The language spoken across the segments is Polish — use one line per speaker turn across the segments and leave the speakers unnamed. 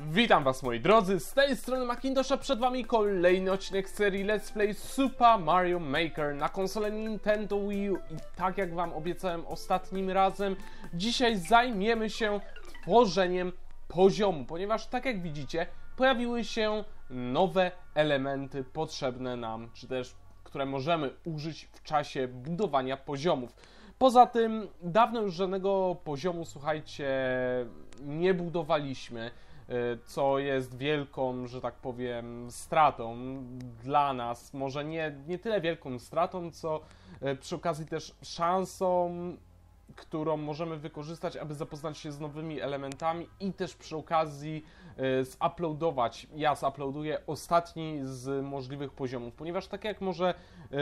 Witam was moi drodzy, z tej strony Macintosha, przed wami kolejny odcinek serii Let's Play Super Mario Maker na konsolę Nintendo Wii U. I tak jak wam obiecałem ostatnim razem, dzisiaj zajmiemy się tworzeniem poziomu, ponieważ tak jak widzicie, pojawiły się nowe elementy potrzebne nam, czy też które możemy użyć w czasie budowania poziomów. Poza tym dawno już żadnego poziomu, słuchajcie, nie budowaliśmy, co jest wielką, że tak powiem, stratą dla nas. Może nie tyle wielką stratą, co przy okazji też szansą, którą możemy wykorzystać, aby zapoznać się z nowymi elementami i też przy okazji zuploadować. Ja zuploaduję ostatni z możliwych poziomów, ponieważ tak jak może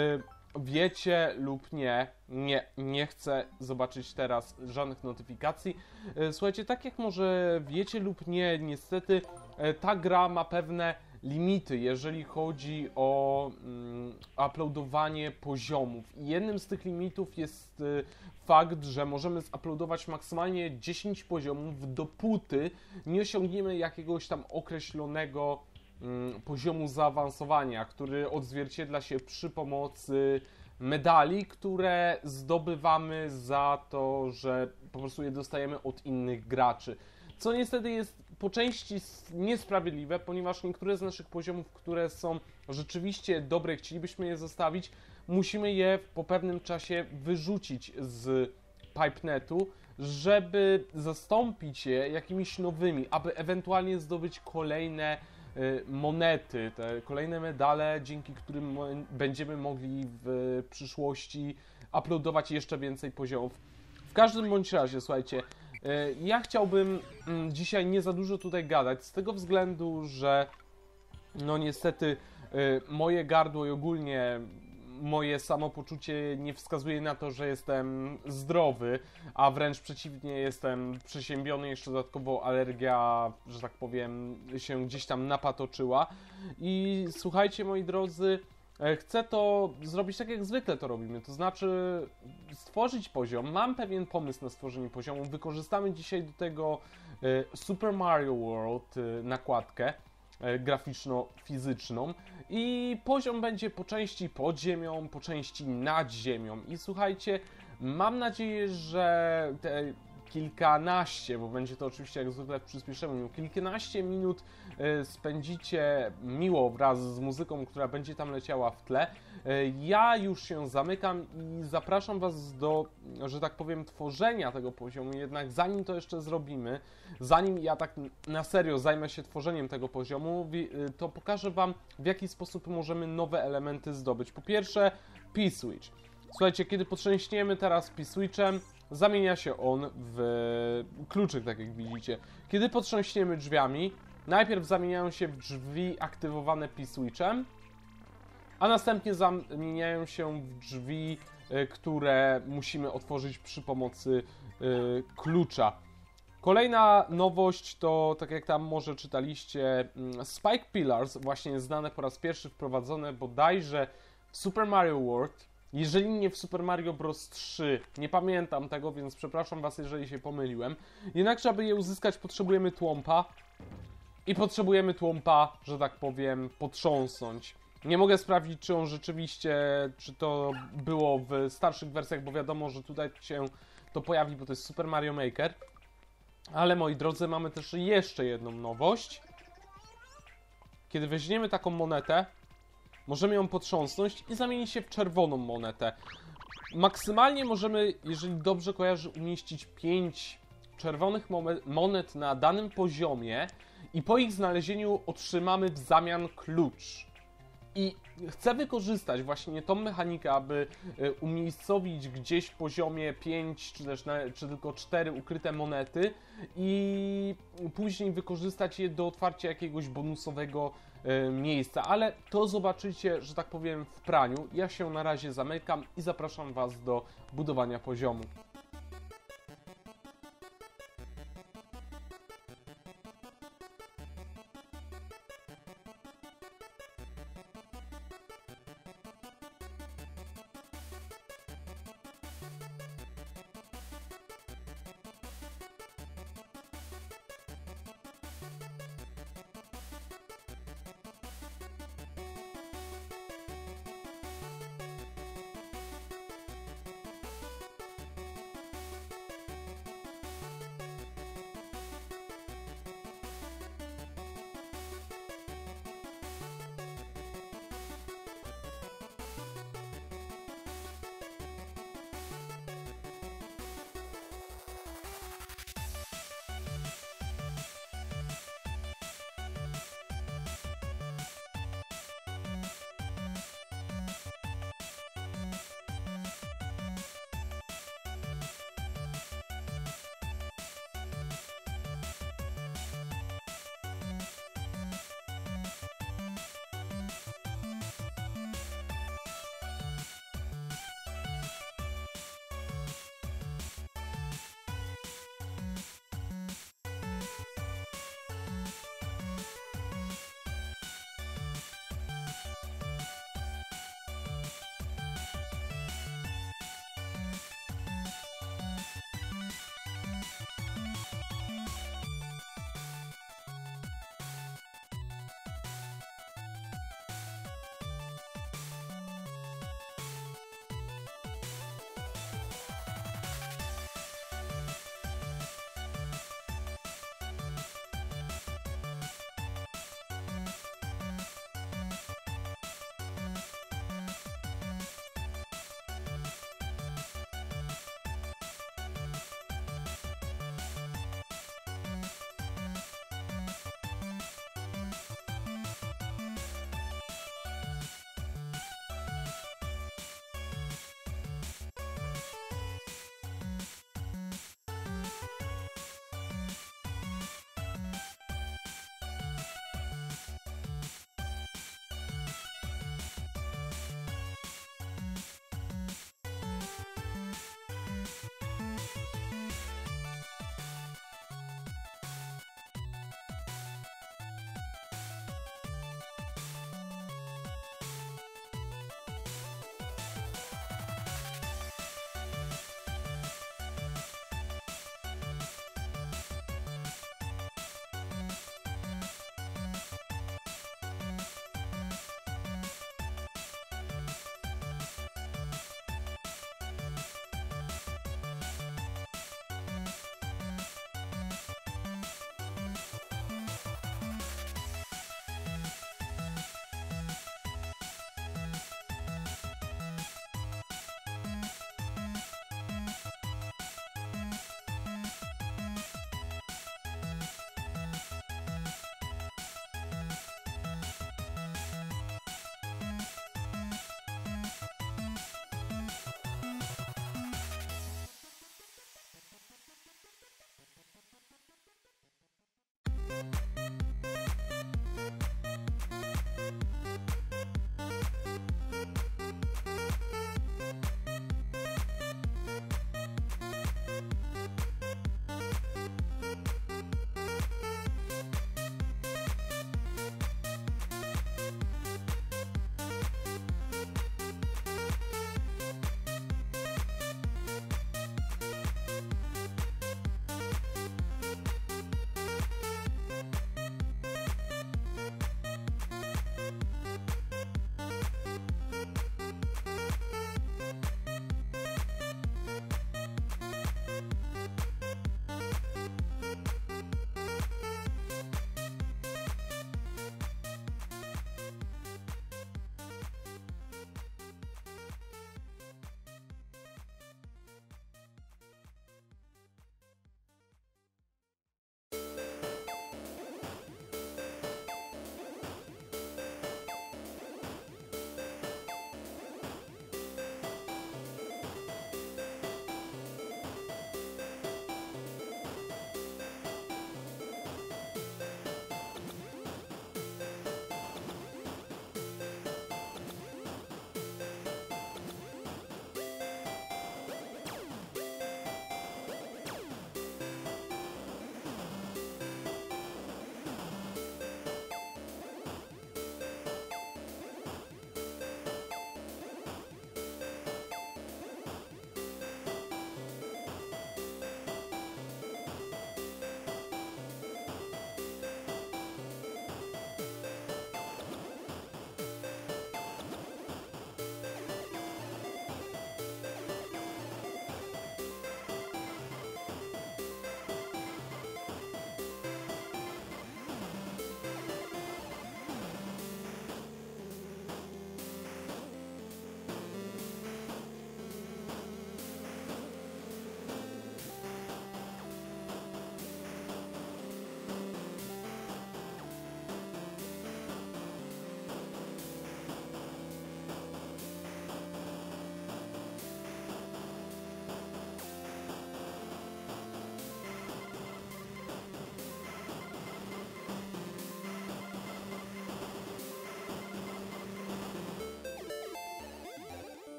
wiecie lub nie chcę zobaczyć teraz żadnych notyfikacji. Słuchajcie, tak jak może wiecie lub nie, niestety ta gra ma pewne limity, jeżeli chodzi o uploadowanie poziomów. I jednym z tych limitów jest fakt, że możemy zuploadować maksymalnie 10 poziomów, dopóty nie osiągniemy jakiegoś tam określonego poziomu zaawansowania, który odzwierciedla się przy pomocy medali, które zdobywamy za to, że po prostu je dostajemy od innych graczy. Co niestety jest po części niesprawiedliwe, ponieważ niektóre z naszych poziomów, które są rzeczywiście dobre i chcielibyśmy je zostawić, musimy je po pewnym czasie wyrzucić z PipeNetu, żeby zastąpić je jakimiś nowymi, aby ewentualnie zdobyć kolejne monety, te kolejne medale, dzięki którym będziemy mogli w przyszłości uploadować jeszcze więcej poziomów. W każdym bądź razie, słuchajcie, ja chciałbym dzisiaj nie za dużo tutaj gadać, z tego względu, że no niestety moje gardło i ogólnie moje samopoczucie nie wskazuje na to, że jestem zdrowy, a wręcz przeciwnie, jestem przeziębiony, jeszcze dodatkowo alergia, że tak powiem, się gdzieś tam napatoczyła. I słuchajcie, moi drodzy, chcę to zrobić tak jak zwykle to robimy, to znaczy stworzyć poziom. Mam pewien pomysł na stworzenie poziomu, wykorzystamy dzisiaj do tego Super Mario World nakładkę graficzno-fizyczną i poziom będzie po części pod ziemią, po części nad ziemią. I słuchajcie, mam nadzieję, że te kilkanaście, bo będzie to oczywiście jak zwykle w przyspieszeniu, kilkanaście minut spędzicie miło wraz z muzyką, która będzie tam leciała w tle. Ja już się zamykam i zapraszam was do, że tak powiem, tworzenia tego poziomu, jednak zanim to jeszcze zrobimy, zanim ja tak na serio zajmę się tworzeniem tego poziomu, to pokażę wam, w jaki sposób możemy nowe elementy zdobyć. Po pierwsze, P-Switch. Słuchajcie, kiedy potrzęśniemy teraz P-Switchem, zamienia się on w kluczyk, tak jak widzicie. Kiedy potrząśniemy drzwiami, najpierw zamieniają się w drzwi aktywowane P-Switchem, a następnie zamieniają się w drzwi, które musimy otworzyć przy pomocy klucza. Kolejna nowość to, tak jak tam może czytaliście, Spike Pillars, właśnie znane po raz pierwszy, wprowadzone bodajże w Super Mario World. Jeżeli nie w Super Mario Bros. 3, nie pamiętam tego, więc przepraszam was, jeżeli się pomyliłem. Jednakże, aby je uzyskać, potrzebujemy tłumpa. I potrzebujemy tłumpa, że tak powiem, potrząsnąć. Nie mogę sprawdzić, czy on rzeczywiście, czy to było w starszych wersjach, bo wiadomo, że tutaj się to pojawi, bo to jest Super Mario Maker. Ale moi drodzy, mamy też jeszcze jedną nowość. Kiedy weźmiemy taką monetę, możemy ją potrząsnąć i zamienić się w czerwoną monetę. Maksymalnie możemy, jeżeli dobrze kojarzę, umieścić 5 czerwonych monet na danym poziomie i po ich znalezieniu otrzymamy w zamian klucz. I chcę wykorzystać właśnie tą mechanikę, aby umiejscowić gdzieś w poziomie 5 czy tylko 4 ukryte monety i później wykorzystać je do otwarcia jakiegoś bonusowego miejsca, ale to zobaczycie, że tak powiem, w praniu. Ja się na razie zamykam i zapraszam was do budowania poziomu.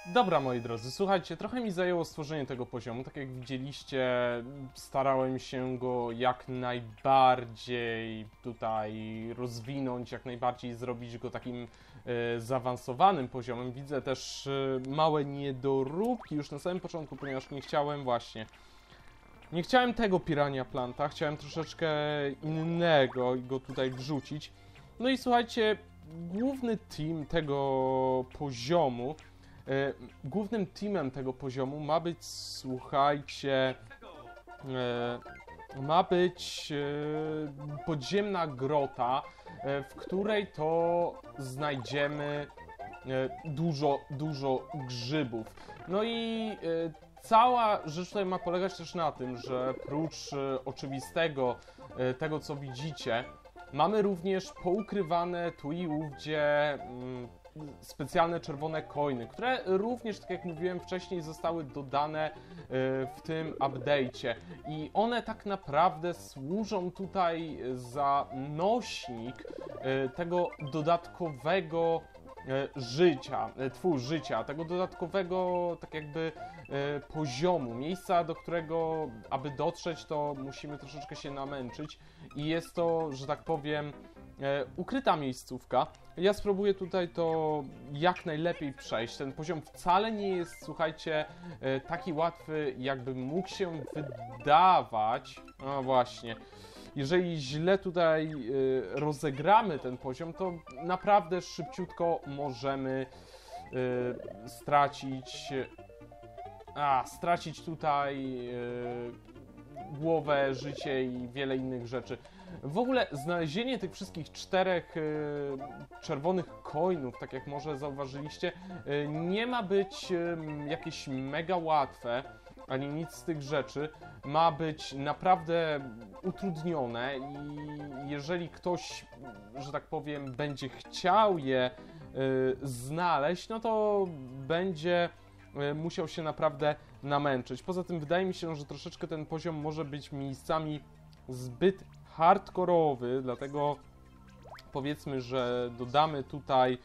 Dobra, moi drodzy, słuchajcie, trochę mi zajęło stworzenie tego poziomu. Tak jak widzieliście, starałem się go jak najbardziej tutaj rozwinąć, jak najbardziej zrobić go takim zaawansowanym poziomem. Widzę też małe niedoróbki już na samym początku, ponieważ nie chciałem tego Piranha Planta, chciałem troszeczkę innego i go tutaj wrzucić. No i słuchajcie, główny team tego poziomu, głównym teamem tego poziomu ma być, słuchajcie, ma być podziemna grota, w której to znajdziemy dużo grzybów. No i cała rzecz tutaj ma polegać też na tym, że prócz oczywistego tego, co widzicie, mamy również poukrywane tu i ówdzie specjalne czerwone coiny, które również, tak jak mówiłem wcześniej, zostały dodane w tym update'cie. I one tak naprawdę służą tutaj za nośnik tego dodatkowego życia, tego dodatkowego tak jakby poziomu, miejsca, do którego, aby dotrzeć, to musimy troszeczkę się namęczyć i jest to, że tak powiem, ukryta miejscówka. Ja spróbuję tutaj to jak najlepiej przejść. Ten poziom wcale nie jest, słuchajcie, taki łatwy, jakby mógł się wydawać. No właśnie. Jeżeli źle tutaj rozegramy ten poziom, to naprawdę szybciutko możemy stracić tutaj głowę, życie i wiele innych rzeczy. W ogóle znalezienie tych wszystkich 4 czerwonych coinów, tak jak może zauważyliście, nie ma być jakieś mega łatwe, ani nic z tych rzeczy. Ma być naprawdę utrudnione i jeżeli ktoś, że tak powiem, będzie chciał je znaleźć, no to będzie musiał się naprawdę namęczyć. Poza tym wydaje mi się, że troszeczkę ten poziom może być miejscami zbyt hardkorowy, dlatego powiedzmy, że dodamy tutaj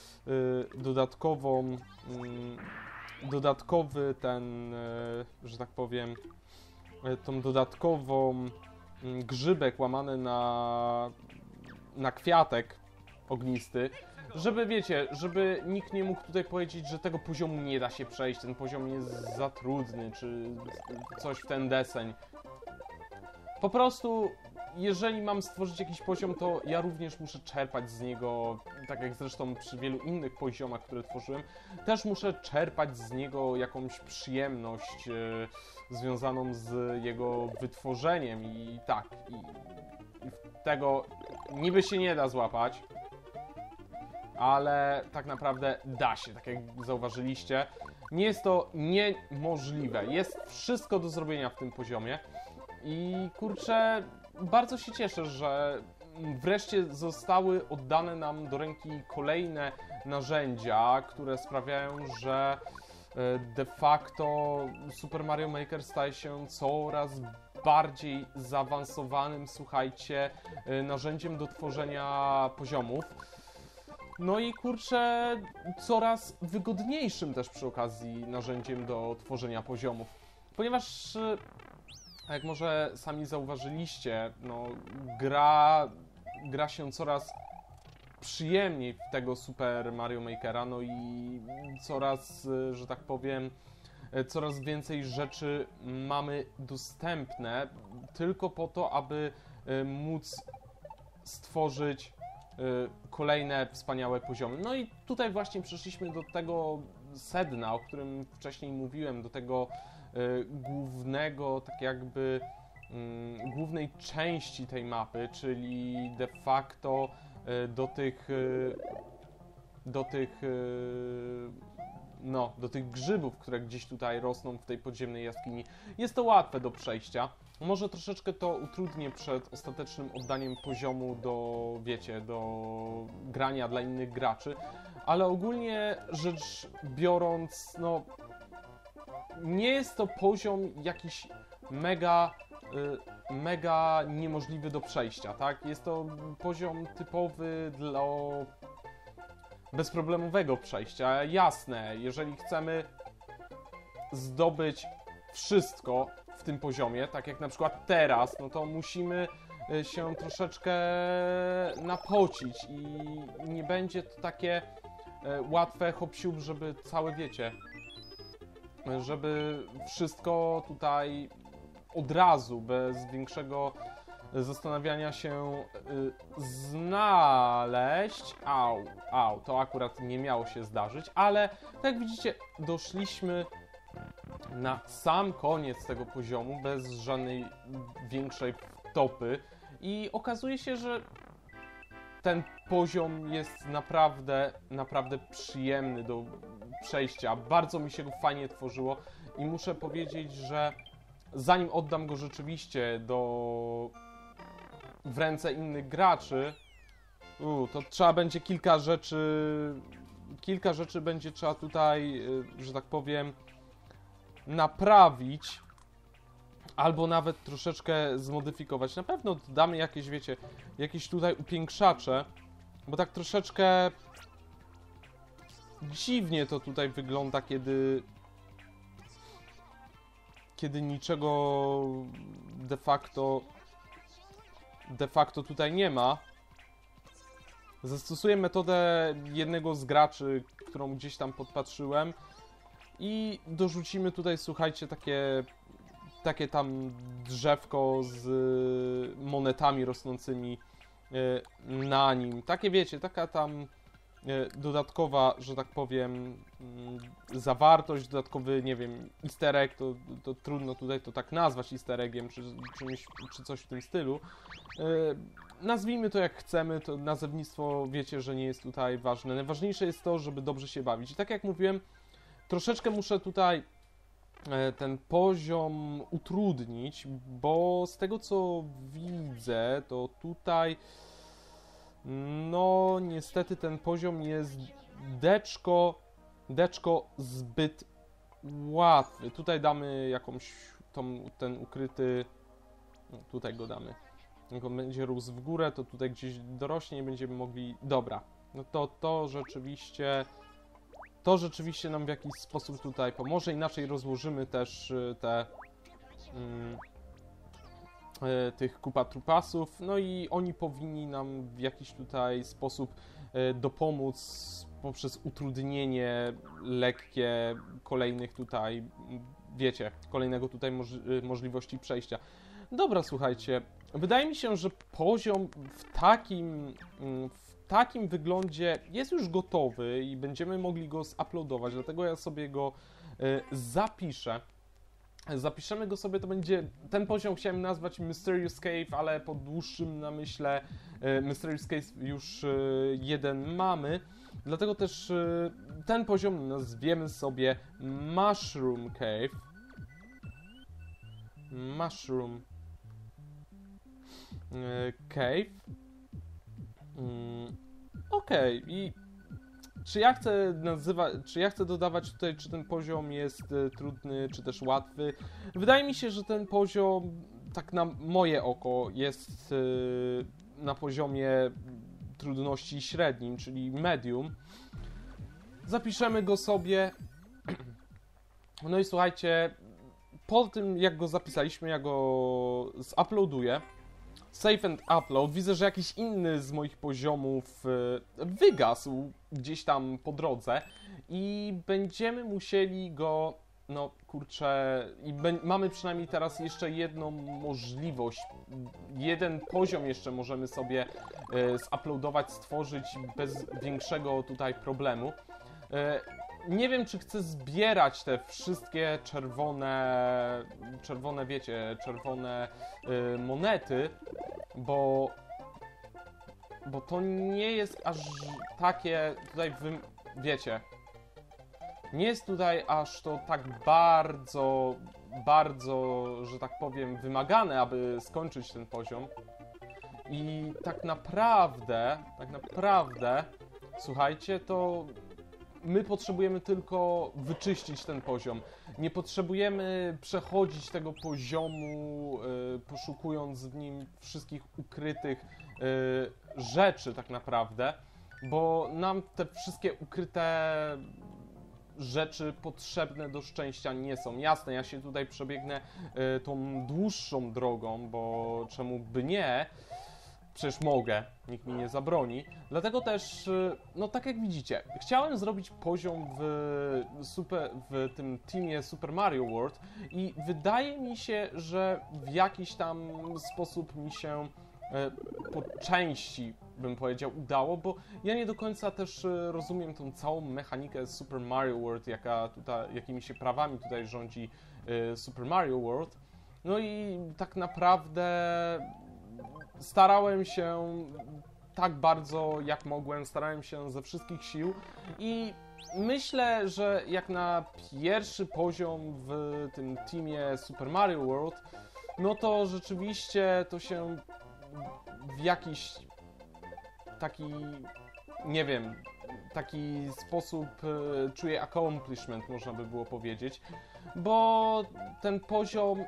dodatkowy ten, że tak powiem, tą dodatkową grzybek łamany na kwiatek ognisty, żeby, wiecie, żeby nikt nie mógł tutaj powiedzieć, że tego poziomu nie da się przejść, ten poziom jest za trudny, czy coś w ten deseń. Po prostu, jeżeli mam stworzyć jakiś poziom, to ja również muszę czerpać z niego, tak jak zresztą przy wielu innych poziomach, które tworzyłem, też muszę czerpać z niego jakąś przyjemność związaną z jego wytworzeniem i tak, i tego niby się nie da złapać, ale tak naprawdę da się, tak jak zauważyliście. Nie jest to niemożliwe, jest wszystko do zrobienia w tym poziomie i kurczę, bardzo się cieszę, że wreszcie zostały oddane nam do ręki kolejne narzędzia, które sprawiają, że de facto Super Mario Maker staje się coraz bardziej zaawansowanym, słuchajcie, narzędziem do tworzenia poziomów. No i kurczę, coraz wygodniejszym też przy okazji narzędziem do tworzenia poziomów. Ponieważ, jak może sami zauważyliście, no gra się coraz przyjemniej w tego Super Mario Makera, no i coraz, że tak powiem, coraz więcej rzeczy mamy dostępne tylko po to, aby móc stworzyć kolejne wspaniałe poziomy. No i tutaj właśnie przeszliśmy do tego sedna, o którym wcześniej mówiłem, do tego głównego, tak jakby głównej części tej mapy, czyli de facto do tych grzybów, które gdzieś tutaj rosną w tej podziemnej jaskini. Jest to łatwe do przejścia. Może troszeczkę to utrudnię przed ostatecznym oddaniem poziomu do, wiecie, do grania dla innych graczy, ale ogólnie rzecz biorąc, no nie jest to poziom jakiś mega niemożliwy do przejścia, tak? Jest to poziom typowy bezproblemowego przejścia. Jasne, jeżeli chcemy zdobyć wszystko w tym poziomie, tak jak na przykład teraz, no to musimy się troszeczkę napocić i nie będzie to takie łatwe hop-siup, żeby całe, wiecie, żeby wszystko tutaj od razu, bez większego zastanawiania się znaleźć. To akurat nie miało się zdarzyć, ale tak jak widzicie, doszliśmy na sam koniec tego poziomu bez żadnej większej wtopy i okazuje się, że ten poziom jest naprawdę przyjemny do przejścia. Bardzo mi się go fajnie tworzyło i muszę powiedzieć, że zanim oddam go rzeczywiście w ręce innych graczy, to trzeba będzie kilka rzeczy będzie trzeba tutaj, że tak powiem, naprawić albo nawet troszeczkę zmodyfikować. Na pewno dodamy jakieś, wiecie, jakieś tutaj upiększacze, bo tak troszeczkę dziwnie to tutaj wygląda, kiedy niczego de facto tutaj nie ma. Zastosuję metodę jednego z graczy, którą gdzieś tam podpatrzyłem i dorzucimy tutaj, słuchajcie, takie tam drzewko z monetami rosnącymi na nim. Takie, wiecie, taka tam dodatkowa, że tak powiem, zawartość, dodatkowy, nie wiem, easter egg, to trudno tutaj to tak nazwać easter eggiem, czy coś w tym stylu. Nazwijmy to jak chcemy, to nazewnictwo, wiecie, że nie jest tutaj ważne. Najważniejsze jest to, żeby dobrze się bawić. I tak jak mówiłem, troszeczkę muszę tutaj ten poziom utrudnić, bo z tego co widzę, to tutaj no niestety ten poziom jest deczko zbyt łatwy. Tutaj damy ten ukryty, no, tutaj go damy. Jak on będzie rósł w górę, to tutaj gdzieś dorośnie i będziemy mogli, dobra, no to rzeczywiście nam w jakiś sposób tutaj pomoże. Inaczej rozłożymy też tych kupatrupasów, no i oni powinni nam w jakiś tutaj sposób dopomóc poprzez utrudnienie lekkie kolejnych tutaj, wiecie, kolejnego tutaj możliwości przejścia. Dobra, słuchajcie, wydaje mi się, że poziom w takim wyglądzie jest już gotowy i będziemy mogli go zuploadować, dlatego ja sobie go zapiszę. Zapiszemy go sobie, to będzie, ten poziom chciałem nazwać Mysterious Cave, ale po dłuższym namyśle Mysterious Cave już jeden mamy, dlatego też ten poziom nazwiemy sobie Mushroom Cave. Mushroom Cave. Okej, i czy ja chcę dodawać tutaj, czy ten poziom jest trudny, czy też łatwy? Wydaje mi się, że ten poziom, tak na moje oko, jest na poziomie trudności średnim, czyli medium. Zapiszemy go sobie. No i słuchajcie, po tym jak go zapisaliśmy, ja go zuploaduję. Save and upload. Widzę, że jakiś inny z moich poziomów wygasł gdzieś tam po drodze i będziemy musieli go, no kurczę, mamy przynajmniej teraz jeszcze jedną możliwość. Jeden poziom jeszcze możemy sobie zuploadować, stworzyć bez większego tutaj problemu. Nie wiem, czy chcę zbierać te wszystkie czerwone, wiecie, czerwone monety, bo to nie jest aż takie tutaj, wiecie, nie jest tutaj aż to tak bardzo, że tak powiem, wymagane, aby skończyć ten poziom. I tak naprawdę, słuchajcie, to my potrzebujemy tylko wyczyścić ten poziom. Nie potrzebujemy przechodzić tego poziomu, poszukując w nim wszystkich ukrytych rzeczy tak naprawdę. bo nam te wszystkie ukryte rzeczy potrzebne do szczęścia nie są. Jasne, ja się tutaj przebiegnę tą dłuższą drogą, bo czemu by nie? Przecież mogę, nikt mi nie zabroni. Dlatego też, no tak jak widzicie, chciałem zrobić poziom w tym teamie Super Mario World i wydaje mi się, że w jakiś tam sposób mi się po części, bym powiedział, udało, bo ja nie do końca też rozumiem tą całą mechanikę Super Mario World, jakimi się prawami tutaj rządzi Super Mario World. No i tak naprawdę starałem się tak bardzo jak mogłem, starałem się ze wszystkich sił i myślę, że jak na pierwszy poziom w tym teamie Super Mario World, no to rzeczywiście to się w jakiś taki, nie wiem, taki sposób czuję accomplishment, można by było powiedzieć, bo ten poziom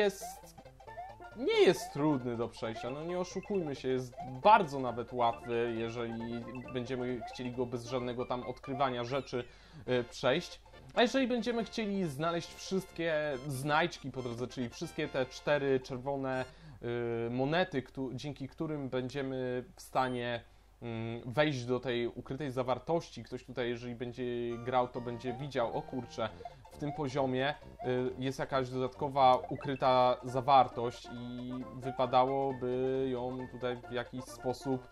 nie jest trudny do przejścia, no nie oszukujmy się, jest bardzo nawet łatwy, jeżeli będziemy chcieli go bez żadnego tam odkrywania rzeczy przejść. A jeżeli będziemy chcieli znaleźć wszystkie znajdźki po drodze, czyli wszystkie te 4 czerwone monety, dzięki którym będziemy w stanie wejść do tej ukrytej zawartości, ktoś tutaj, jeżeli będzie grał, to będzie widział, o kurczę, w tym poziomie jest jakaś dodatkowa ukryta zawartość i wypadałoby ją tutaj w jakiś sposób,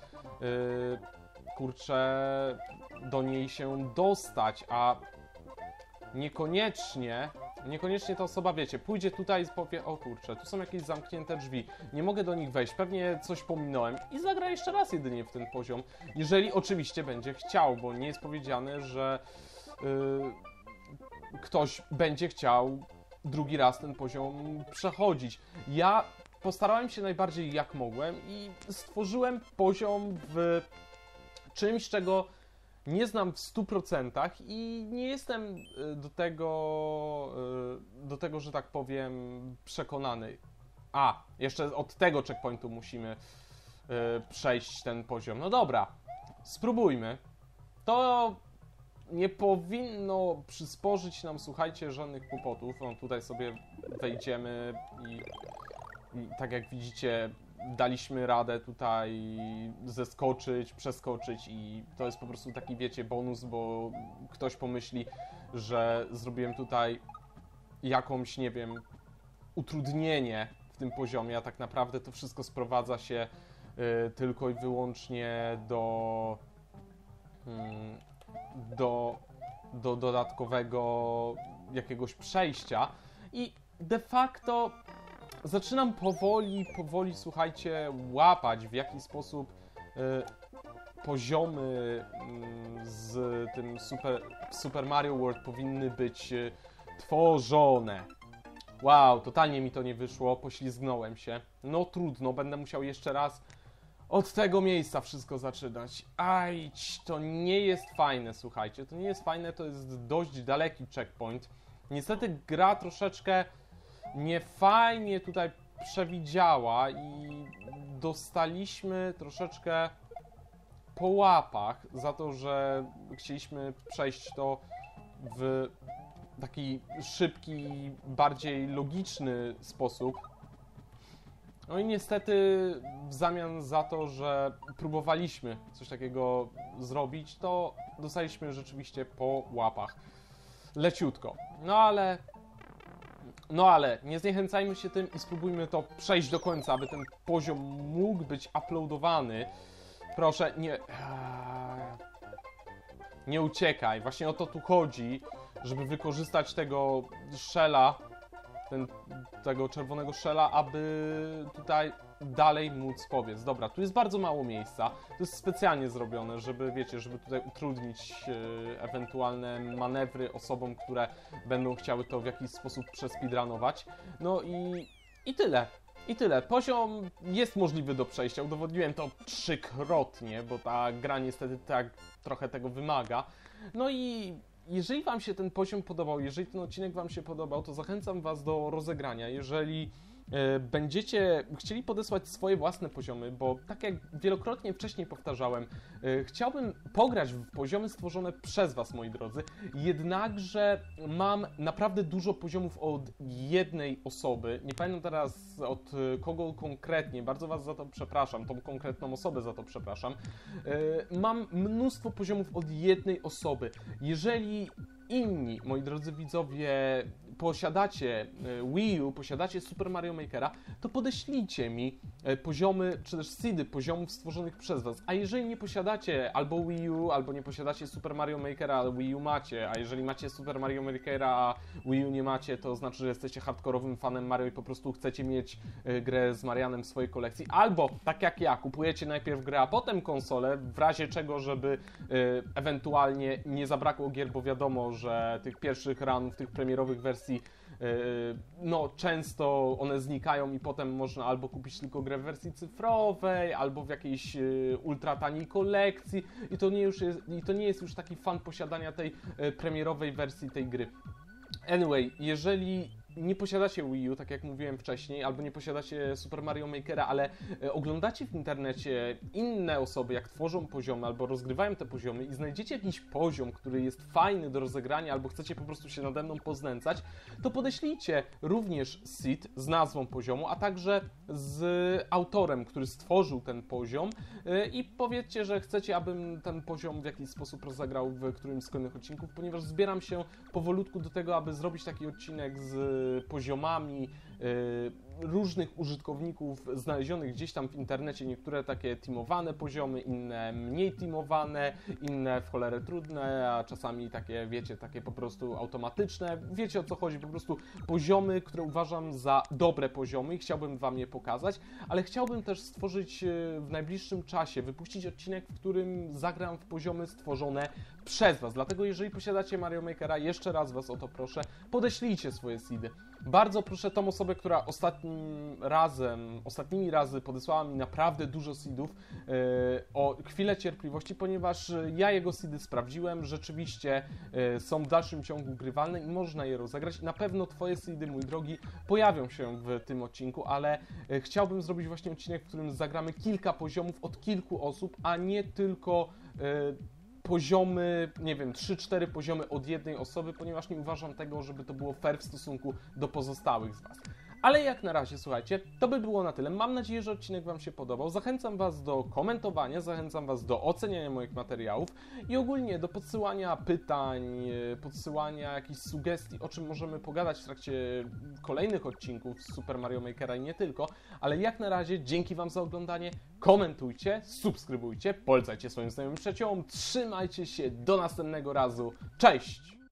kurczę, do niej się dostać, a niekoniecznie ta osoba, wiecie, pójdzie tutaj i powie, o kurczę, tu są jakieś zamknięte drzwi, nie mogę do nich wejść, pewnie coś pominąłem i zagra jeszcze raz jedynie w ten poziom, jeżeli oczywiście będzie chciał, bo nie jest powiedziane, że ktoś będzie chciał drugi raz ten poziom przechodzić. Ja postarałem się najbardziej jak mogłem i stworzyłem poziom w czymś, czego nie znam w 100% i nie jestem do tego, że tak powiem, przekonany. A, jeszcze od tego checkpointu musimy przejść ten poziom. No dobra, spróbujmy. To nie powinno przysporzyć nam, słuchajcie, żadnych kłopotów. No, tutaj sobie wejdziemy i tak jak widzicie, daliśmy radę tutaj zeskoczyć, przeskoczyć i to jest po prostu taki, wiecie, bonus, bo ktoś pomyśli, że zrobiłem tutaj jakąś, nie wiem, utrudnienie w tym poziomie, a tak naprawdę to wszystko sprowadza się tylko i wyłącznie do dodatkowego jakiegoś przejścia i de facto zaczynam powoli, słuchajcie, łapać, w jaki sposób poziomy z tym Super Mario World powinny być tworzone. Wow, totalnie mi to nie wyszło, poślizgnąłem się. No trudno, będę musiał jeszcze raz od tego miejsca wszystko zaczynać. Aj, to nie jest fajne, słuchajcie, to nie jest fajne, to jest dość daleki checkpoint. Niestety gra troszeczkę niefajnie tutaj przewidziała i dostaliśmy troszeczkę po łapach za to, że chcieliśmy przejść to w taki szybki, bardziej logiczny sposób. No i niestety w zamian za to, że próbowaliśmy coś takiego zrobić, to dostaliśmy rzeczywiście po łapach. Leciutko. No ale nie zniechęcajmy się tym i spróbujmy to przejść do końca, aby ten poziom mógł być uploadowany. Proszę, nie uciekaj. Właśnie o to tu chodzi, żeby wykorzystać tego shella, tego czerwonego shella, aby tutaj dalej móc pobiec. Dobra, tu jest bardzo mało miejsca. To jest specjalnie zrobione, żeby, wiecie, żeby tutaj utrudnić ewentualne manewry osobom, które będą chciały to w jakiś sposób przespeedrunować. No i tyle. I tyle. Poziom jest możliwy do przejścia. Udowodniłem to 3-krotnie, bo ta gra niestety tak trochę tego wymaga. No i jeżeli Wam się ten poziom podobał, jeżeli ten odcinek Wam się podobał, to zachęcam Was do rozegrania. Jeżeli będziecie chcieli podesłać swoje własne poziomy, bo tak jak wielokrotnie wcześniej powtarzałem, chciałbym pograć w poziomy stworzone przez was, moi drodzy, jednakże mam naprawdę dużo poziomów od jednej osoby, nie pamiętam teraz od kogo konkretnie, bardzo was za to przepraszam, tą konkretną osobę za to przepraszam. Mam mnóstwo poziomów od jednej osoby. Jeżeli inni, moi drodzy widzowie, posiadacie Wii U, posiadacie Super Mario Makera, to podeślijcie mi poziomy, czy też seedy poziomów stworzonych przez was. A jeżeli nie posiadacie albo Wii U, albo nie posiadacie Super Mario Makera, ale Wii U macie, a jeżeli macie Super Mario Makera, a Wii U nie macie, to znaczy, że jesteście hardkorowym fanem Mario i po prostu chcecie mieć grę z Marianem w swojej kolekcji, albo tak jak ja, kupujecie najpierw grę, a potem konsolę, w razie czego, żeby ewentualnie nie zabrakło gier, bo wiadomo, że tych pierwszych runów, tych premierowych wersji no często one znikają i potem można albo kupić tylko grę w wersji cyfrowej, albo w jakiejś ultra taniej kolekcji i to nie jest już taki fan posiadania tej premierowej wersji tej gry. Anyway, jeżeli nie posiadacie Wii U, tak jak mówiłem wcześniej, albo nie posiadacie Super Mario Makera, ale oglądacie w internecie inne osoby, jak tworzą poziomy, albo rozgrywają te poziomy i znajdziecie jakiś poziom, który jest fajny do rozegrania, albo chcecie po prostu się nade mną poznęcać, to podeślijcie również seed z nazwą poziomu, a także z autorem, który stworzył ten poziom i powiedzcie, że chcecie, abym ten poziom w jakiś sposób rozegrał w którymś z kolejnych odcinków, ponieważ zbieram się powolutku do tego, aby zrobić taki odcinek z poziomami różnych użytkowników znalezionych gdzieś tam w internecie, niektóre takie teamowane poziomy, inne mniej teamowane, inne w cholerę trudne, a czasami takie, wiecie, takie po prostu automatyczne. Wiecie, o co chodzi, po prostu poziomy, które uważam za dobre poziomy i chciałbym wam je pokazać, ale chciałbym też stworzyć w najbliższym czasie, wypuścić odcinek, w którym zagram w poziomy stworzone przez was. Dlatego jeżeli posiadacie Mario Makera, jeszcze raz was o to proszę, podeślijcie swoje seedy. Bardzo proszę tą osobę, która ostatnimi razy podesłała mi naprawdę dużo seedów, o chwilę cierpliwości, ponieważ ja jego seedy sprawdziłem, rzeczywiście są w dalszym ciągu grywalne i można je rozegrać. Na pewno twoje seedy, mój drogi, pojawią się w tym odcinku, ale chciałbym zrobić właśnie odcinek, w którym zagramy kilka poziomów od kilku osób, a nie tylko poziomy, nie wiem, 3-4 poziomy od jednej osoby, ponieważ nie uważam tego, żeby to było fair w stosunku do pozostałych z was. Ale jak na razie, słuchajcie, to by było na tyle. Mam nadzieję, że odcinek wam się podobał. Zachęcam was do komentowania, zachęcam was do oceniania moich materiałów i ogólnie do podsyłania pytań, podsyłania jakichś sugestii, o czym możemy pogadać w trakcie kolejnych odcinków z Super Mario Makera i nie tylko. Ale jak na razie, dzięki wam za oglądanie, komentujcie, subskrybujcie, polecajcie swoim znajomym przyjaciołom, trzymajcie się, do następnego razu, cześć!